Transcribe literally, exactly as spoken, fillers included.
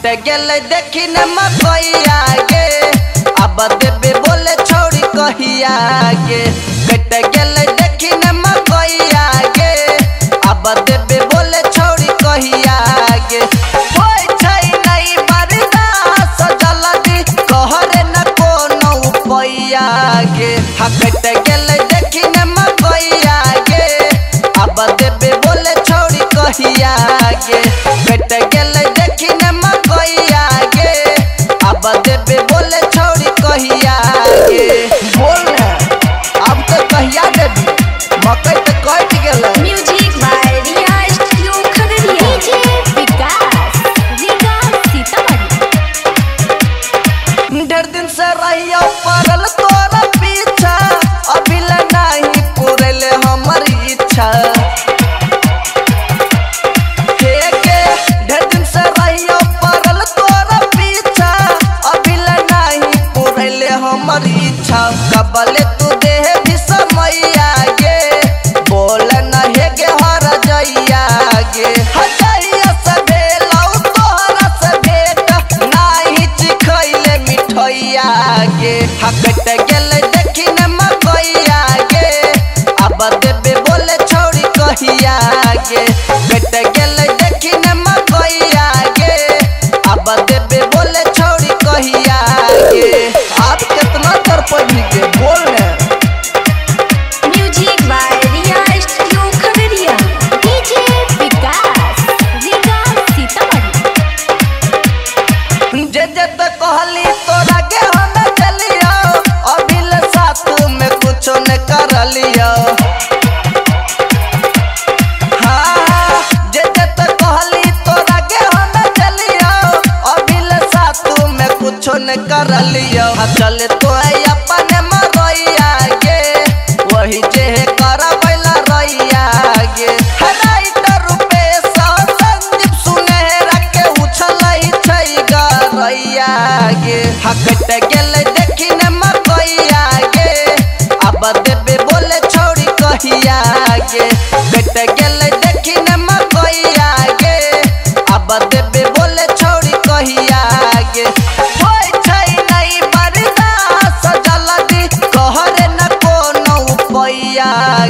कट गेल देखी न मकैया गे अब देबे बोले छोड़ी कहिया गे कट गेल देखी न मकैया गे अब देबे बोले छोड़ी कहिया गे होय छै नहीं बर्दाश्त जल्दी कहरे न कोनो उपाया गे हा कट गेल देखी न मकैया गे अब देबे बोले छोड़ी कहिया गे कट गेल देखी न मकैया गे अब देबे बोले छोड़ी कहिया गे बोल ना अब तो कहिया देबी मकई तो कट गेल। Music by Riya studio Khagaria DJ Vikas Vikas Sitamarhi. ढेर दिन से रहियो पड़ल तोरा पीछा अभी ले नहीं पूरल हमर इच्छा हमर इच्छा कबले तू देह भी समैया गे बोल न हे गे हर जइया गे हजैया से भेलौ तोहरा से भेट नाही चिखैले मिठैया गे हकट गेल देखी न मकैया गे अब देबे बोले छोड़ी कहिया गे कट गेल देखी न मकैया गे अब देबे बोले छोड़ी कहिया गे आप कितना कर पड़ी के बोल रहे music by Riya studio Khagaria DJ Vikas Vikas Sitamarhi. जे जे तो कहली तोरा के हम चलियो अभी ले साथ में कुछ न कर लियो हाँ जे जे तो कहली तोरा के हम चलियो अभी ले साथ में कुछ न कर लियो चल तो अपने मरैया गे वही जे करबैला रैया गे राइटर रुपेश संदीप सुनहरा के उछलै छै गरैया गे हकट गेल देखी न मकैया गे अब देबे बोले छोड़ी कहिया गे कट गेल देखी न मकैया गे अब देबे बोले छोड़ी कहिया गे होय छै नहीं बर्दाश्त जल्दी कहरे न कोनो उपाया